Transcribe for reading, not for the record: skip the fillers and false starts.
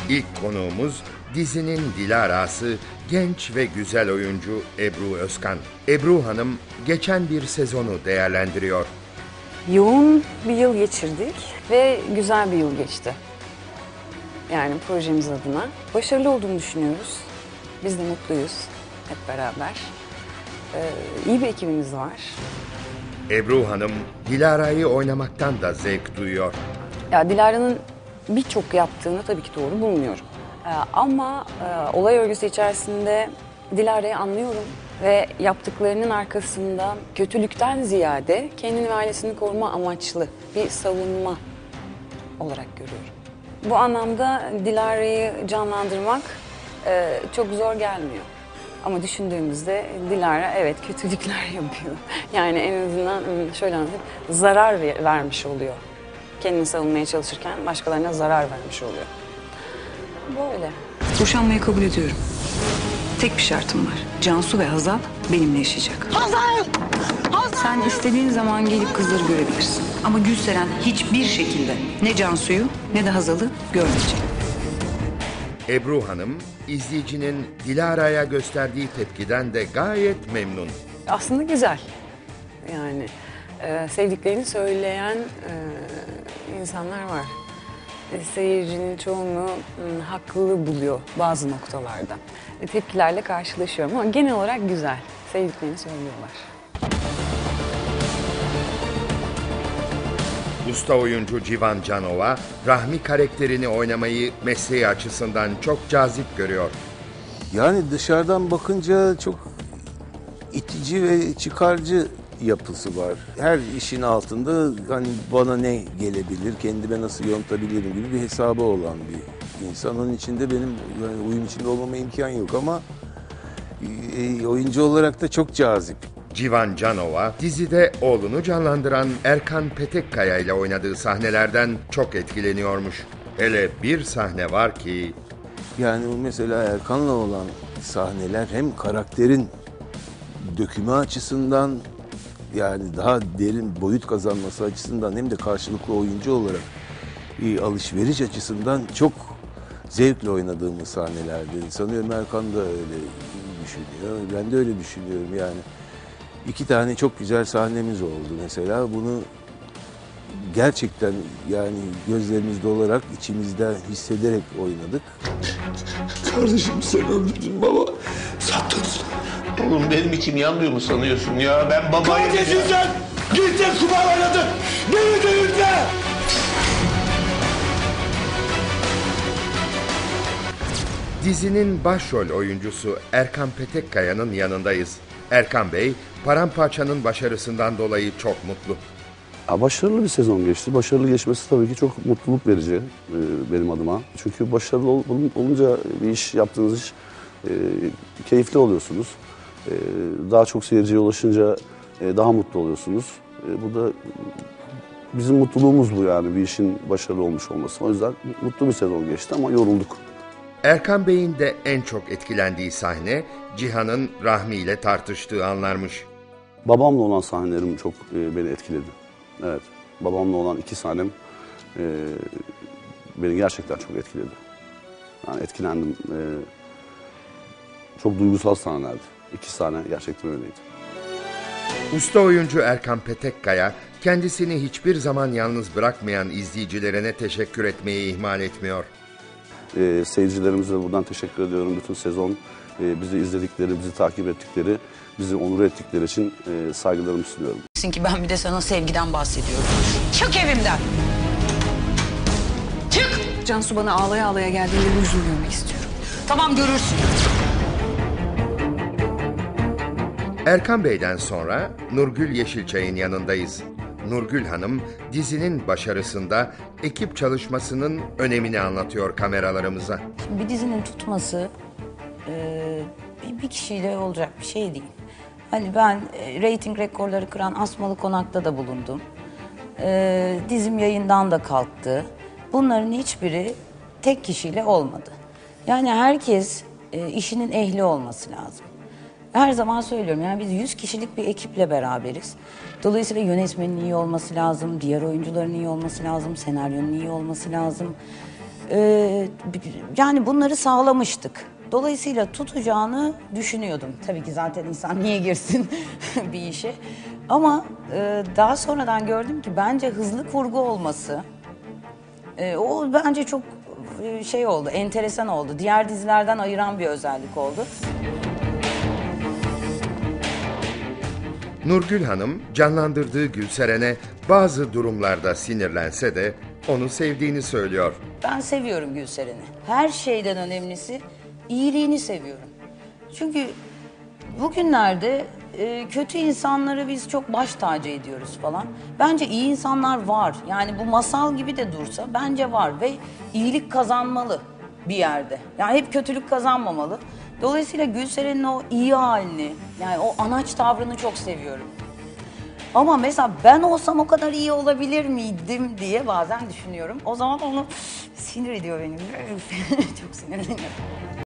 İlk konuğumuz dizinin Dilara'sı, genç ve güzel oyuncu Ebru Özkan. Ebru Hanım geçen bir sezonu değerlendiriyor. Yoğun bir yıl geçirdik ve güzel bir yıl geçti. Yani projemiz adına. Başarılı olduğunu düşünüyoruz. Biz de mutluyuz hep beraber. İyi bir ekibimiz var. Ebru Hanım, Dilara'yı oynamaktan da zevk duyuyor. Ya Dilara'nın birçok yaptığını tabii ki doğru bulmuyorum. Ama olay örgüsü içerisinde Dilara'yı anlıyorum ve yaptıklarının arkasında kötülükten ziyade kendini ve ailesini koruma amaçlı bir savunma olarak görüyorum. Bu anlamda Dilara'yı canlandırmak çok zor gelmiyor. Ama düşündüğümüzde Dilara evet kötülükler yapıyor. Yani en azından şöyle anlatayım, zarar vermiş oluyor. Kendini savunmaya çalışırken başkalarına zarar vermiş oluyor. Böyle. Boşanmayı kabul ediyorum. Tek bir şartım var. Cansu ve Hazal benimle yaşayacak. Hazal! Sen istediğin zaman gelip kızları görebilirsin. Ama Gülseren hiçbir şekilde ne Cansu'yu ne de Hazal'ı görmeyecek. Ebru Hanım, izleyicinin Dilara'ya gösterdiği tepkiden de gayet memnun. Aslında güzel. Yani sevdiklerini söyleyen insanlar var. Seyircinin çoğunu haklı buluyor bazı noktalarda. Tepkilerle karşılaşıyorum ama genel olarak güzel. Sevdiklerini söylüyorlar. Usta oyuncu Civan Canova, Rahmi karakterini oynamayı mesleği açısından çok cazip görüyor. Yani dışarıdan bakınca çok itici ve çıkarcı yapısı var. Her işin altında hani bana ne gelebilir, kendime nasıl yontabilirim gibi bir hesabı olan bir insan. Onun içinde benim yani uyum içinde olmama imkan yok ama oyuncu olarak da çok cazip. Civan Canova, dizide oğlunu canlandıran Erkan Petekkaya ile oynadığı sahnelerden çok etkileniyormuş. Hele bir sahne var ki... Yani mesela Erkan'la olan sahneler hem karakterin dökümü açısından yani daha derin boyut kazanması açısından hem de karşılıklı oyuncu olarak alışveriş açısından çok zevkle oynadığımız sahnelerdi. Sanıyorum Erkan da öyle düşünüyor. Ben de öyle düşünüyorum yani. 2 tane çok güzel sahnemiz oldu mesela. Bunu gerçekten yani gözlerimiz dolarak, içimizde hissederek oynadık. Kardeşim sen öldürdün baba. Sattın. Oğlum benim içim yanmıyor mu sanıyorsun ya? Ben babayım. Kardeşim sen! Gittin kumar oynadın! Beni delirtme! Dizinin başrol oyuncusu Erkan Petekkaya'nın yanındayız. Erkan Bey, Paramparça'nın başarısından dolayı çok mutlu. Başarılı bir sezon geçti. Başarılı geçmesi tabii ki çok mutluluk verici benim adıma. Çünkü başarılı olunca bir iş, yaptığınız iş keyifli oluyorsunuz. Daha çok seyirciye ulaşınca daha mutlu oluyorsunuz. Bu da bizim mutluluğumuz bu yani bir işin başarılı olmuş olması. O yüzden mutlu bir sezon geçti ama yorulduk. Erkan Bey'in de en çok etkilendiği sahne Cihan'ın Rahmi ile tartıştığı anlarmış. Babamla olan sahnelerim çok beni etkiledi. Evet, babamla olan 2 sahnem beni gerçekten çok etkiledi. Yani etkilendim. Çok duygusal sahnelerdi. 2 sahne gerçekten öyleydi. Usta oyuncu Erkan Petekkaya, kendisini hiçbir zaman yalnız bırakmayan izleyicilerine teşekkür etmeyi ihmal etmiyor. Seyircilerimize buradan teşekkür ediyorum. Bütün sezon bizi izledikleri, bizi takip ettikleri, bizi onur ettikleri için saygılarımı sunuyorum. Ki ben bir de sana sevgiden bahsediyorum. Çık evimden! Çık! Cansu bana ağlaya ağlaya geldiğinde bu yüzünü görmek istiyorum. Tamam görürsün. Erkan Bey'den sonra Nurgül Yeşilçay'ın yanındayız. Nurgül Hanım, dizinin başarısında ekip çalışmasının önemini anlatıyor kameralarımıza. Bir dizinin tutması bir kişiyle olacak bir şey değil. Hani ben reyting rekorları kıran Asmalı Konak'ta da bulundum. Dizim yayından da kalktı. Bunların hiçbiri tek kişiyle olmadı. Yani herkes işinin ehli olması lazım. Her zaman söylüyorum yani biz 100 kişilik bir ekiple beraberiz. Dolayısıyla yönetmenin iyi olması lazım, diğer oyuncuların iyi olması lazım, senaryonun iyi olması lazım. Yani bunları sağlamıştık. Dolayısıyla tutacağını düşünüyordum. Tabii ki zaten insan niye girsin bir işe. Ama daha sonradan gördüm ki bence hızlı kurgu olması, o bence çok şey oldu, enteresan oldu. Diğer dizilerden ayıran bir özellik oldu. Nurgül Hanım canlandırdığı Gülseren'e bazı durumlarda sinirlense de onu sevdiğini söylüyor. Ben seviyorum Gülseren'i. Her şeyden önemlisi iyiliğini seviyorum. Çünkü bugünlerde kötü insanları biz çok baş tacı ediyoruz falan. Bence iyi insanlar var. Yani bu masal gibi de dursa bence var ve iyilik kazanmalı bir yerde. Yani hep kötülük kazanmamalı. Dolayısıyla Gülseren'in o iyi halini, yani o anaç tavrını çok seviyorum. Ama mesela ben olsam o kadar iyi olabilir miydim diye bazen düşünüyorum. O zaman onu sinir ediyor beni. Çok sinirleniyorum.